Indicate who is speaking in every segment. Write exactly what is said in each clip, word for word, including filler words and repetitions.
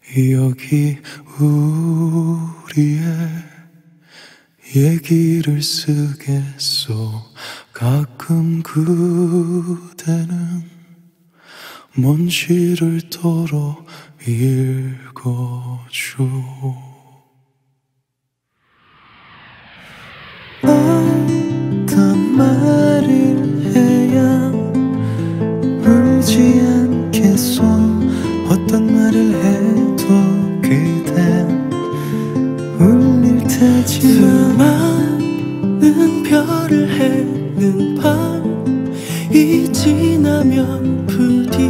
Speaker 1: 여기 우리의 얘기를 쓰겠소. 가끔 그대는 먼지를 덜어 읽어줘. 어떤 말을 해야 울지 않겠소. 어떤 말을 해도 그댄 울릴 테지. 수많은 별을 해는 밤이 지나면 부디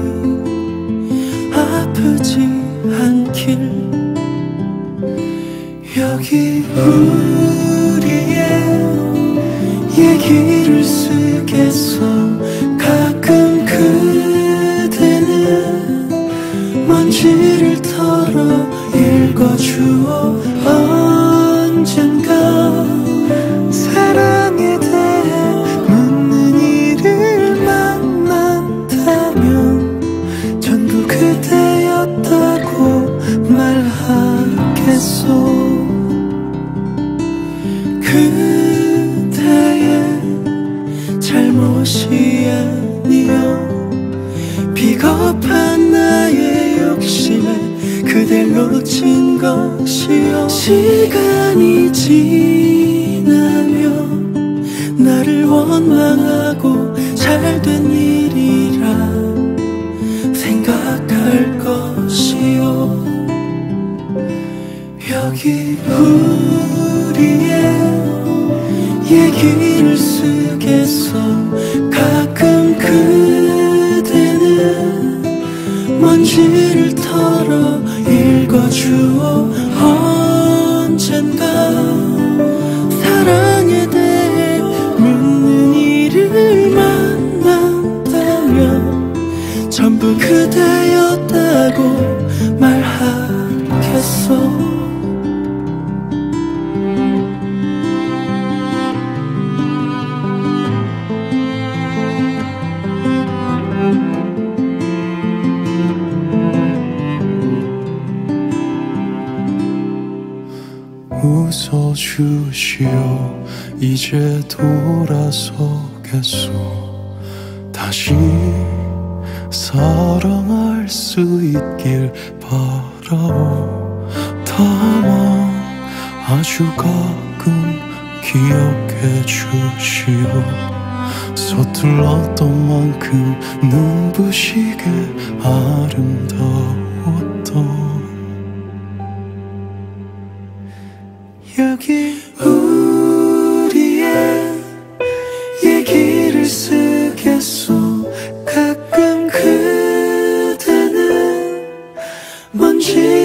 Speaker 1: 아프지 않길. 여기 우리의 얘기를 쓰겠소. 가끔 그대는 먼지를 털어 읽어주어. 언젠가 사랑에 대해 묻는 이를 만난다면 전부 그대였다고 말하겠소. 그대의 잘못이 아니여 비겁한 나의 욕심에 그댈 놓친 것이여. 시간이 지나면 나를 원망하고 잘된 일이라 생각할 것이요. 여기 우리의 얘기를 쓰겠소. 가끔 그대는 먼지를 털어 읽어주어. 언젠가 사랑에 대해 묻는 이를 만난다면 전부 그대였다고 말하겠소. 웃어주시오. 이제 돌아서겠소. 다시 사랑할 수 있길 바라오. 다만 아주 가끔 기억해 주시오. 서툴렀던 만큼 눈부시게 아름다웠던. 여기 우리의 얘기를 쓰겠소. 가끔 그대는 먼지